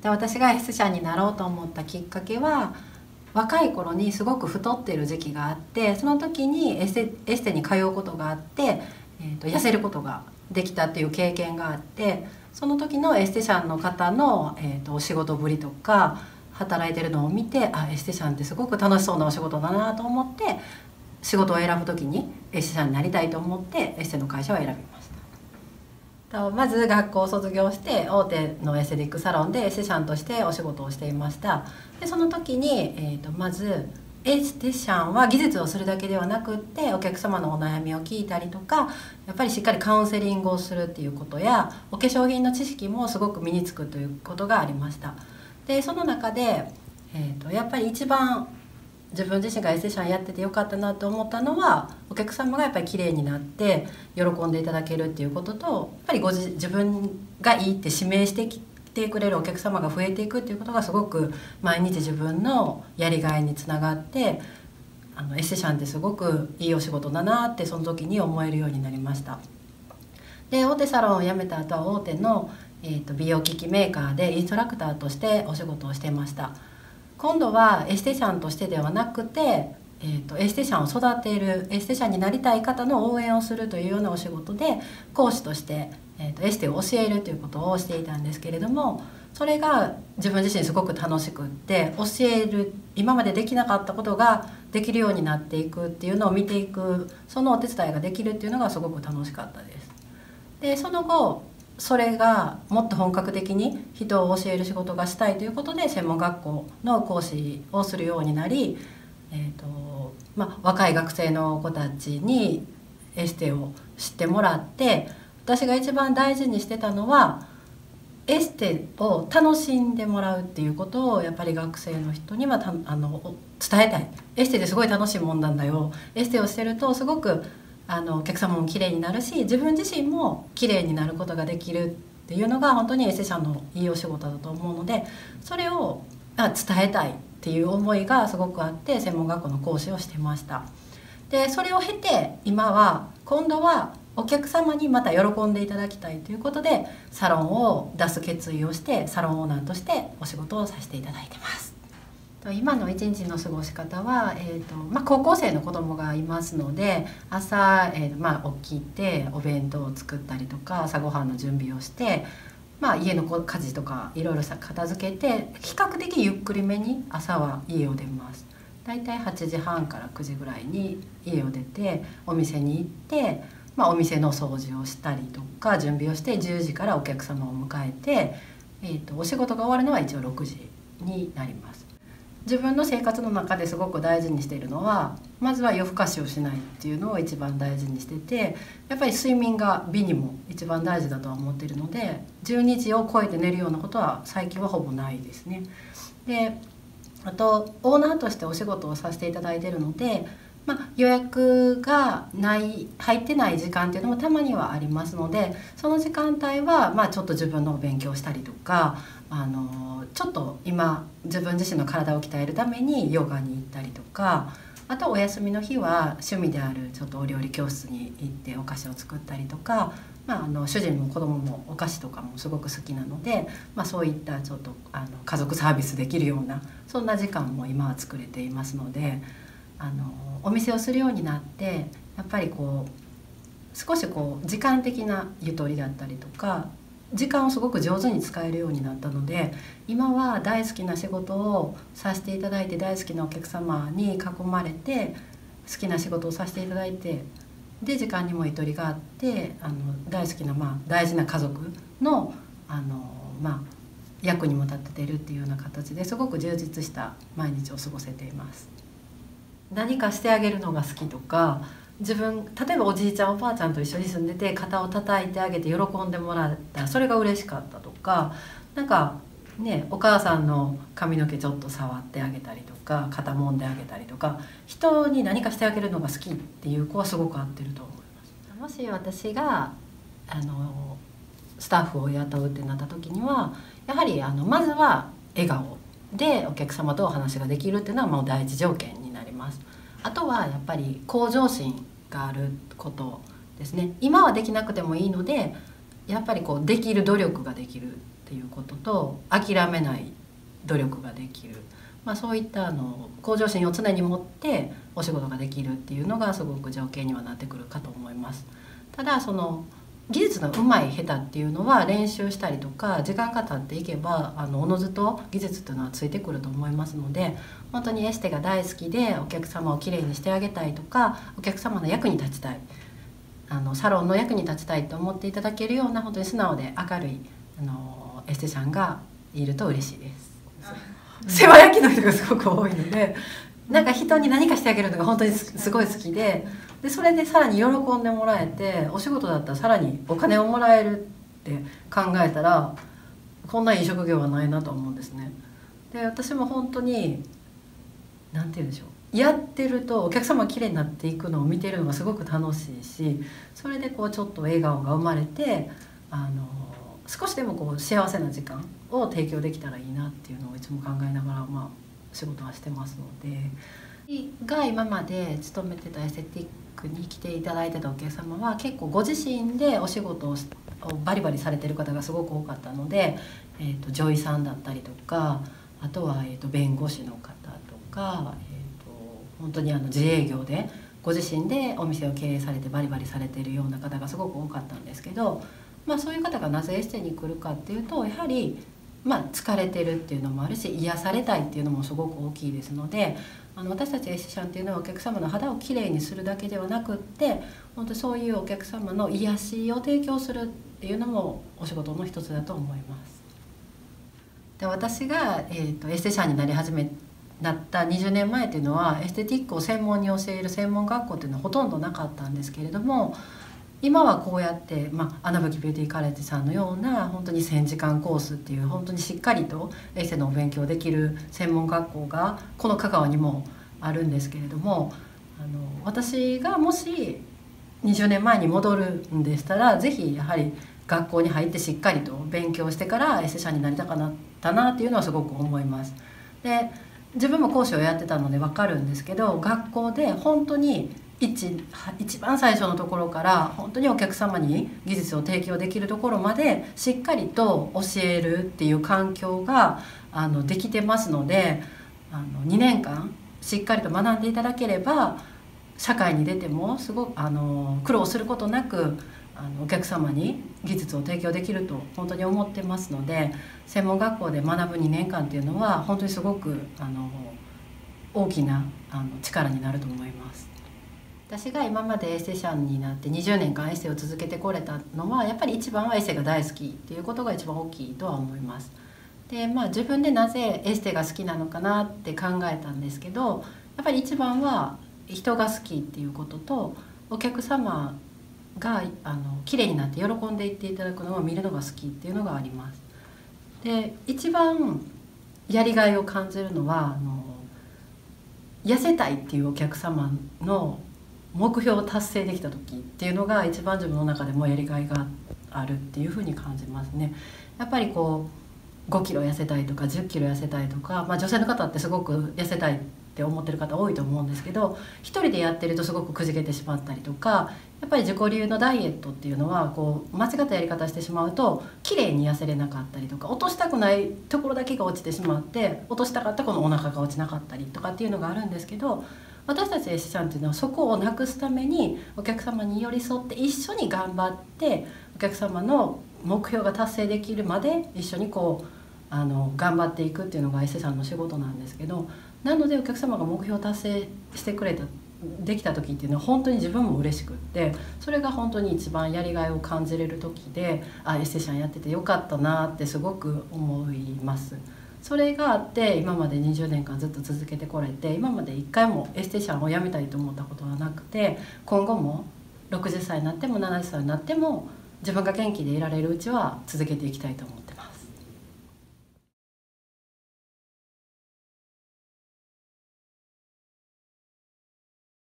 で、私がエステシャンになろうと思ったきっかけは、若い頃にすごく太ってる時期があって、その時にエステに通うことがあって、痩せることができたっていう経験があって、その時のエステシャンの方の、お仕事ぶりとか働いてるのを見て、エステシャンってすごく楽しそうなお仕事だなと思って、仕事を選ぶ時にエステシャンになりたいと思ってエステの会社を選びました。まず学校を卒業して大手のエステティックサロンでエステシャンとしてお仕事をしていました。でその時に、まずエステシャンは技術をするだけではなくって、お客様のお悩みを聞いたりとか、やっぱりしっかりカウンセリングをするっていうことや、お化粧品の知識もすごく身につくということがありました。でその中で、やっぱり一番自分自身がエステシャンやっててよかったなと思ったのは、お客様がやっぱり綺麗になって喜んでいただけるっていうことと、やっぱり自分がいいって指名してきてくれるお客様が増えていくっていうことがすごく毎日自分のやりがいにつながって、エステシャンってすごくいいお仕事だなってその時に思えるようになりました。で大手サロンを辞めた後は大手の、美容機器メーカーでインストラクターとしてお仕事をしていました。今度はエステシャンとしてではなくて、エステシャンを育てる、エステシャンになりたい方の応援をするというようなお仕事で講師として、エステを教えるということをしていたんですけれども、それが自分自身すごく楽しくって、教える、今までできなかったことができるようになっていくっていうのを見ていく、そのお手伝いができるっていうのがすごく楽しかったです。でその後それがもっと本格的に人を教える仕事がしたいということで専門学校の講師をするようになり、若い学生の子たちにエステを知ってもらって、私が一番大事にしてたのはエステを楽しんでもらうっていうことをやっぱり学生の人には伝えたい。エステですごい楽しいもんなんだよ。エステをしてるとすごくお客様も綺麗になるし、自分自身も綺麗になることができるっていうのが本当にエステシャンのいいお仕事だと思うので、それを伝えたいっていう思いがすごくあって専門学校の講師をしてました。でそれを経て今度はお客様にまた喜んでいただきたいということでサロンを出す決意をしてサロンオーナーとしてお仕事をさせていただいてます。今の一日の過ごし方は、高校生の子供がいますので、朝、起きてお弁当を作ったりとか朝ごはんの準備をして、家の家事とかいろいろ片付けて、比較的ゆっくりめに朝は家を出ます。だいたい8時半から9時ぐらいに家を出てお店に行って、お店の掃除をしたりとか準備をして10時からお客様を迎えて、お仕事が終わるのは一応6時になります。自分の生活の中ですごく大事にしているのは、まずは夜更かしをしないっていうのを一番大事にしてて、やっぱり睡眠が美にも一番大事だとは思っているので、12時を超えて寝るようなことは最近はほぼないですね。であとオーナーとしてお仕事をさせていただいているので、予約が入ってない時間っていうのもたまにはありますので、その時間帯はちょっと自分のお勉強したりとか、ちょっと今自分自身の体を鍛えるためにヨガに行ったりとか、あとお休みの日は趣味であるちょっとお料理教室に行ってお菓子を作ったりとか、主人も子供もお菓子とかもすごく好きなので、そういったちょっと家族サービスできるようなそんな時間も今は作れていますので、お店をするようになってやっぱり少し時間的なゆとりだったりとか時間をすごく上手に使えるようになったので、今は大好きな仕事をさせていただいて、大好きなお客様に囲まれて好きな仕事をさせていただいて、で時間にもゆとりがあって大好きな大事な家族の役にも立てているっていうような形ですごく充実した毎日を過ごせています。何かしてあげるのが好きとか、例えばおじいちゃんおばあちゃんと一緒に住んでて肩を叩いてあげて喜んでもらったらそれが嬉しかったとか、お母さんの髪の毛ちょっと触ってあげたりとか肩もんであげたりとか、人に何かしてあげるのが好きっていう子はすごく合ってると思います。もし私がスタッフを雇うってなった時にはやはりまずは笑顔でお客様とお話ができるっていうのはもう第一条件になります。あとはやっぱり向上心があることですね。今はできなくてもいいのでやっぱりできる努力ができるっっていうことと諦めない努力ができる、そういった向上心を常に持ってお仕事ができるっていうのがすごく条件にはなってくるかと思います。ただその技術の上手い下手っていうのは練習したりとか時間が経っていけばおのずと技術っていうのはついてくると思いますので、本当にエステが大好きでお客様をきれいにしてあげたいとか、お客様の役に立ちたい、サロンの役に立ちたいと思っていただけるような本当に素直で明るいエステさんがいると嬉しいです。世話焼きの人がすごく多いので、なんか人に何かしてあげるのが本当にすごい好きで、それでさらに喜んでもらえて、お仕事だったらさらにお金をもらえるって考えたら、こんないい職業はないなと思うんですね。で私も本当に何て言うんでしょう、やってるとお客様が綺麗になっていくのを見てるのがすごく楽しいし、それでこうちょっと笑顔が生まれて少しでもこう幸せな時間を提供できたらいいなっていうのをいつも考えながら、仕事はしてますので、今まで勤めてたエステティックに来ていただいてたお客様は結構ご自身でお仕事をバリバリされてる方がすごく多かったので、女医さんだったりとか、あとは、弁護士の方とか、本当に自営業でご自身でお店を経営されてバリバリされてるような方がすごく多かったんですけど、そういう方がなぜエステに来るかっていうと、やはり疲れてるっていうのもあるし、癒されたいっていうのもすごく大きいですので、私たちエステシャンっていうのはお客様の肌をきれいにするだけではなくって、本当そういうお客様の癒しを提供するっていうのもお仕事の一つだと思います。で私が、エステシャンになった20年前っていうのは、エステティックを専門に教える専門学校っていうのはほとんどなかったんですけれども、今はこうやって、穴吹ビューティーカレッジさんのような本当に1000時間コースっていう本当にしっかりとエステのお勉強できる専門学校がこの香川にもあるんですけれども、私がもし20年前に戻るんでしたら、是非やはり学校に入ってしっかりと勉強してからエステシャンになりたかったなっていうのはすごく思います。で自分も講師をやってたので分かるんですけど、学校で本当に一番最初のところから本当にお客様に技術を提供できるところまでしっかりと教えるっていう環境ができてますので、2年間しっかりと学んでいただければ社会に出てもすごく苦労することなくお客様に技術を提供できると本当に思ってますので、専門学校で学ぶ2年間っていうのは本当にすごく大きな力になると思います。私が今までエステシャンになって20年間エステを続けてこれたのは、やっぱり一番はエステが大好きっていうことが一番大きいとは思います。で自分でなぜエステが好きなのかなって考えたんですけど、やっぱり一番は人が好きっていうことと、お客様が綺麗になって喜んでいっていただくのを見るのが好きっていうのがあります。で一番やりがいを感じるのは痩せたいっていうお客様の目標を達成できた時っていうのが一番自分の中でもやりがいがあるっていうふうに感じますね。やっぱりこう5キロ痩せたいとか10キロ痩せたいとか、女性の方ってすごく痩せたいって思ってる方多いと思うんですけど、一人でやってるとすごくくじけてしまったりとか、やっぱり自己流のダイエットっていうのはこう間違ったやり方してしまうと綺麗に痩せれなかったりとか、落としたくないところだけが落ちてしまって、落としたかったこのお腹が落ちなかったりとかっていうのがあるんですけど、私たちエステシャンっていうのはそこをなくすためにお客様に寄り添って一緒に頑張って、お客様の目標が達成できるまで一緒にこう頑張っていくっていうのがエステさんの仕事なんですけど、なのでお客様が目標を達成してできた時っていうのは本当に自分も嬉しくって、それが本当に一番やりがいを感じれる時で、エステシャンやっててよかったなってすごく思います。それがあって今まで20年間ずっと続けてこれて、今まで一回もエステシャンを辞めたいと思ったことはなくて、今後も60歳になっても70歳になっても自分が元気でいられるうちは続けていきたいと思ってます。